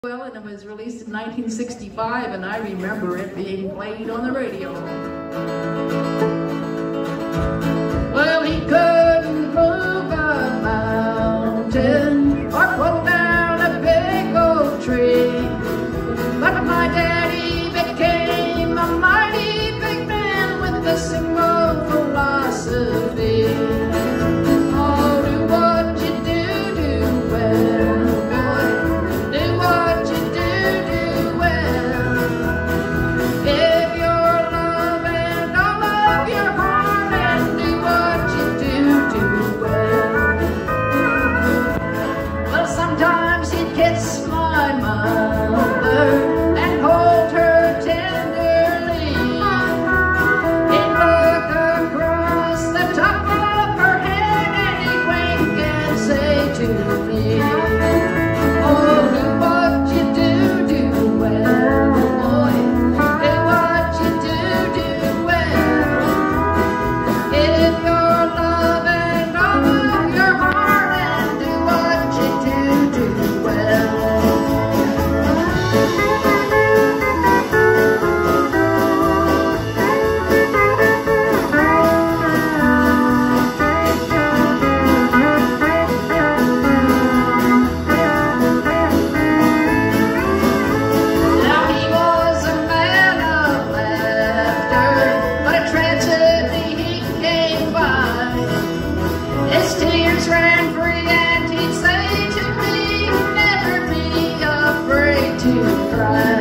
Well, and it was released in 1965, and I remember it being played on the radio. Well, he couldn't move a mountain or pull down a big old tree, but my daddy became a mighty big man with a single philosophy. Oh, do what you do well, boy. Do what you do well. Give your love and all of your heart, and do what you do well. Well, sometimes he'd kiss my mother and hold her tenderly. He'd look across the top of her head and he'd wink and say to me, oh, do what you do well, boy. Do what you do well. Give your love and all of your heart, and do what you do well. Now he was a man of laughter, but a tragedy he came by. His tears ran free and he'd say to me, never be afraid to cry.